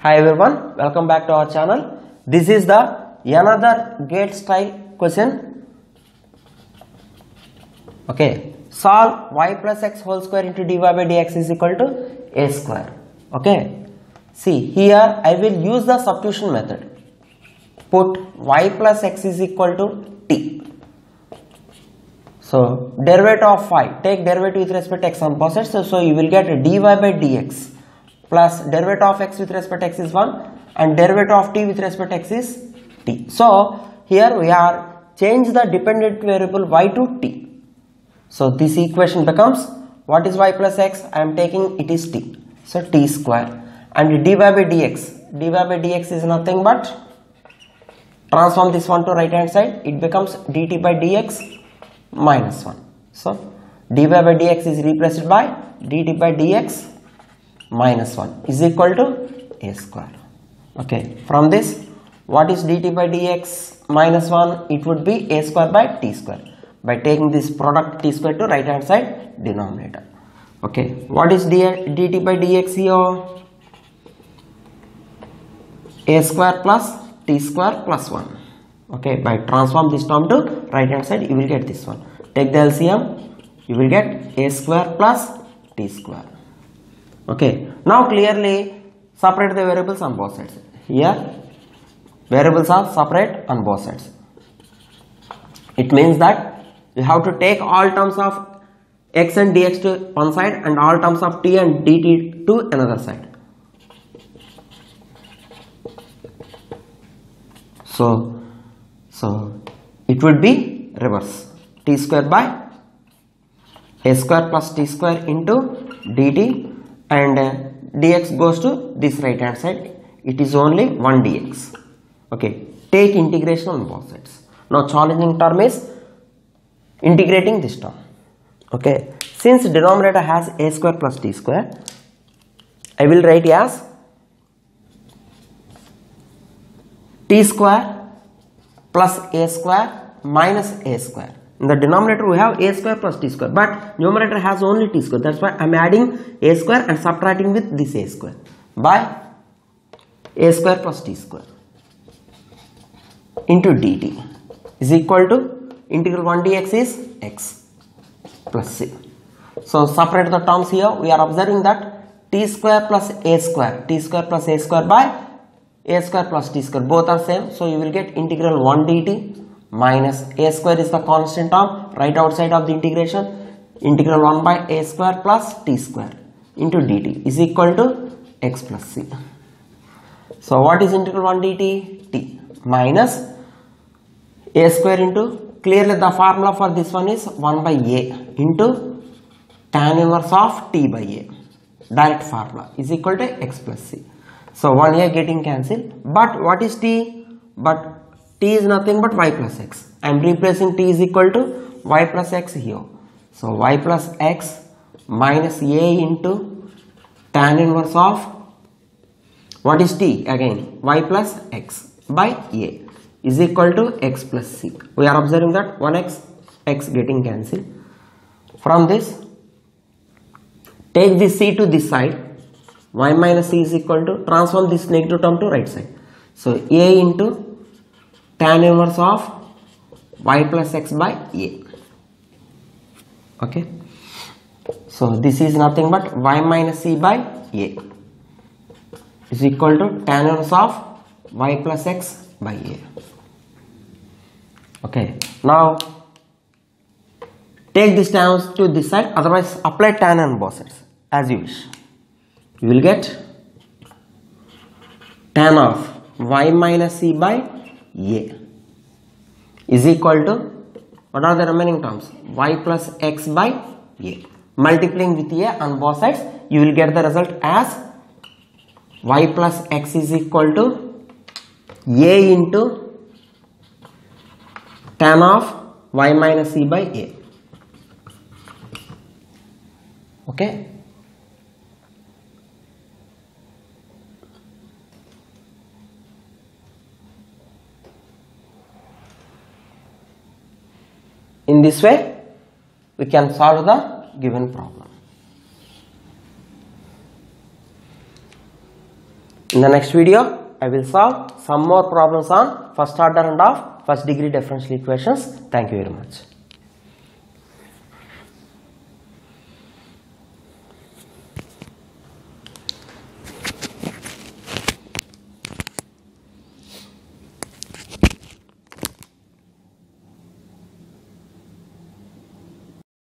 Hi everyone, welcome back to our channel. This is the another gate style question. Okay, solve y plus x whole square into dy by dx is equal to a square. Okay, see here I will use the substitution method. Put y plus x is equal to t. So derivative of y, take derivative with respect to x on both sides. So you will get dy by dx plus derivative of x with respect to x is 1 and derivative of t with respect to x is t. So here we are change the dependent variable y to t. So this equation becomes what is y plus x? I am taking it is t. So t square and dy by dx is nothing but transform this one to right hand side. It becomes dt by dx minus 1. So dy by dx is replaced by dt by dx minus 1 is equal to a square. Okay, from this what is dt by dx minus 1? It would be a square by t square by taking this product t square to right hand side denominator. Okay, what is dt by dx here? A square plus t square plus 1. Okay, by transform this term to right hand side you will get this one. Take the LCM, you will get a square plus t square. Okay, now clearly separate the variables on both sides. Here variables are separate on both sides. It means that you have to take all terms of x and dx to one side and all terms of t and dt to another side. So it would be reverse. T square by a square plus t square into dt and dx goes to this right hand side. It is only 1 dx. Okay, take integration on both sides. Now challenging term is integrating this term. Okay, since denominator has a square plus t square, I will write as t square plus a square minus a square. In the denominator we have a square plus t square, but numerator has only t square. That's why I am adding a square and subtracting with this a square by a square plus t square into dt is equal to integral 1 dx is x plus c. So separate the terms here. We are observing that t square plus a square by a square plus t square both are same. So you will get integral 1 dt minus a square is the constant term right outside of the integration. Integral 1 by a square plus t square into dt is equal to x plus c. So what is integral 1 dt? T minus a square into, clearly the formula for this one is 1 by a into tan inverse of t by a, direct formula, is equal to x plus c. So 1 a getting cancelled, but what is t? But t is nothing but y plus x. I am replacing t is equal to y plus x here. So y plus x minus a into tan inverse of, what is t again? Y plus x by a is equal to x plus c. We are observing that 1x, x getting cancelled. From this, take this c to this side. Y minus c is equal to, transform this negative term to right side. So a into tan inverse of y plus x by a. Okay. So this is nothing but y minus c by a is equal to tan inverse of y plus x by a. Okay. Now take this tan to this side, otherwise apply tan on both sides as you wish. You will get tan of y minus c by a is equal to, what are the remaining terms? Y plus x by a. Multiplying with a on both sides, you will get the result as y plus x is equal to a into tan of y minus c by a. Okay. In this way, we can solve the given problem. In the next video, I will solve some more problems on first order and of first degree differential equations. Thank you very much.